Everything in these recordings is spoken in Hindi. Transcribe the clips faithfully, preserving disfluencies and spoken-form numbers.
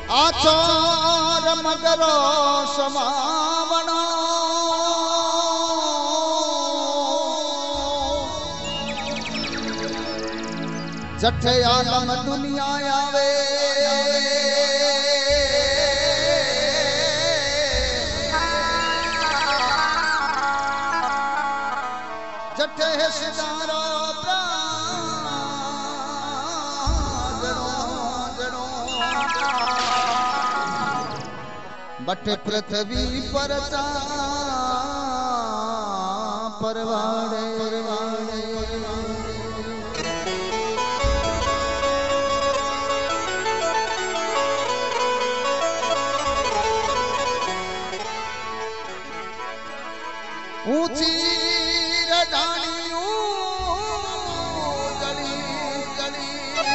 आचार मगरो समावणो जठे आलम दुनिया आवे जठे सिदारो बट पृथ्वी पर चा परवाड़े ऊंची रजानी गली गली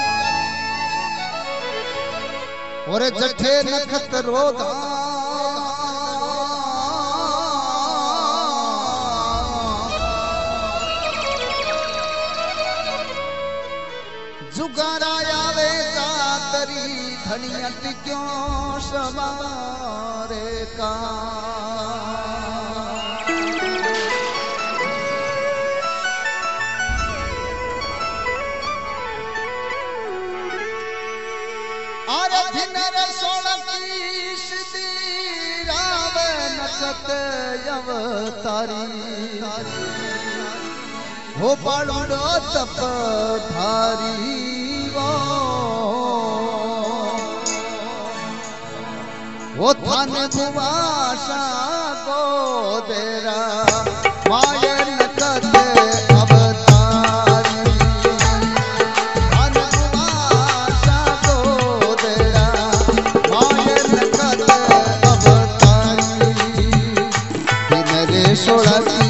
और जठे नखत रोधा जुगाराया वे कातरी धनियत क्यों सवारे का अरे धिनर सोलकीश दी रावण सत अवतारी हो पालुड़ो तप धारी वो थाने भुवाशा को देरा मायन कते अवतारी थाने भुवाशा को देरा मायन कते अवतारी दिनरे सोलकी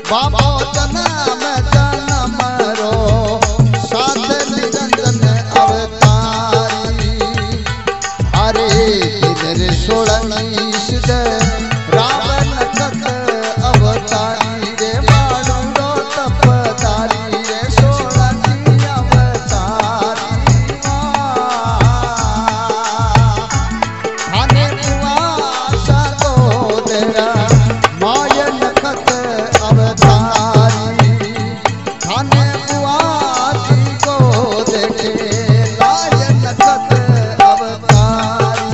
बाबो जन्म जन्म रो साथ निरंजन अवतारी हरे दिन सोलनीश रावण कत अवतारी रे मानो तपतारी रे सोलनी अवतारी खाने कुआसा गोदरा मायन कत अवतारी खाने कुआसी को देखे लायन कत अवतारी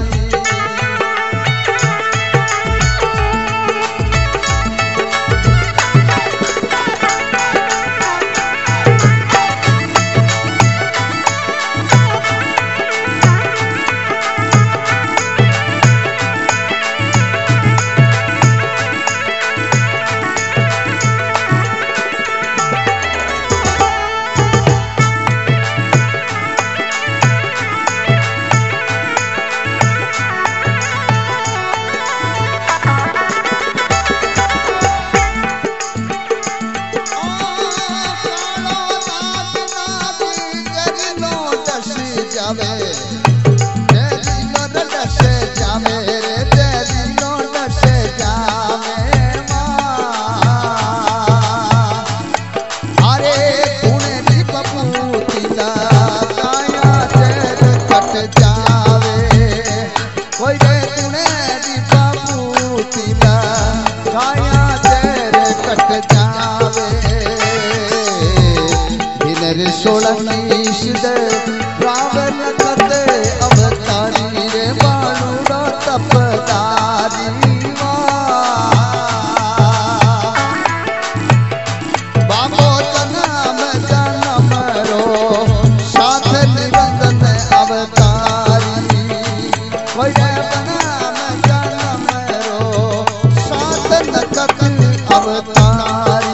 जावे तेरी नो डस जावे रे तेरी नो डस जावे मां अरे तूने दी बपूतीला काया तेर कट जावे कोई रे तूने दी बपूतीला काया तेर कट जावे दिन सोलनीश दे रावण कत अवतारी रे बाणुड़ा तपतारी बाबो जन्म जन्म रो साथ निरंजन अवतारी कोई जन्म जन्म रो साथ नकत अवतारी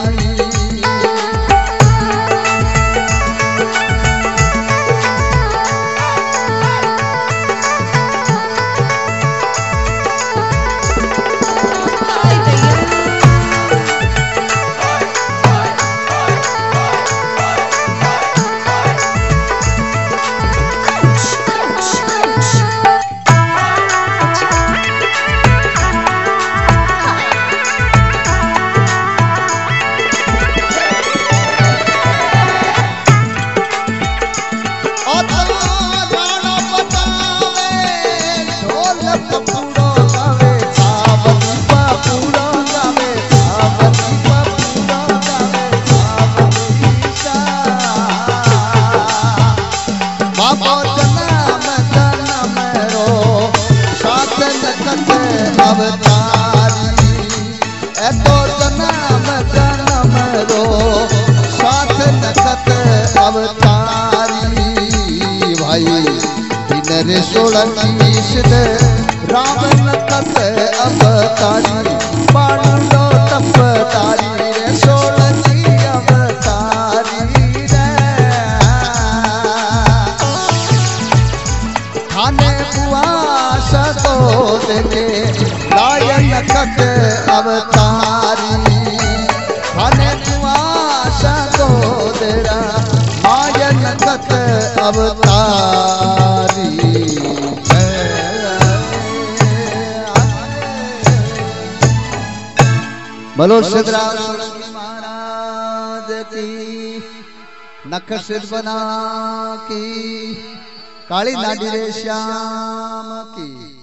अवतारी एतो जन्म जन्म रो साथ नकत अवतारी भाई दिन रे सोलनीश दे रावण कत अवतारी बाणुडो तपतारी रे सोलनी अवतारी रे खाने कुआसा को देखे लायन कत अवतारी खाने कुआसा को देरा मायन कत अवतारी बोलो सिद्धराज महाराज की नख सिद्ध बना की काली नाडी रे श्याम की।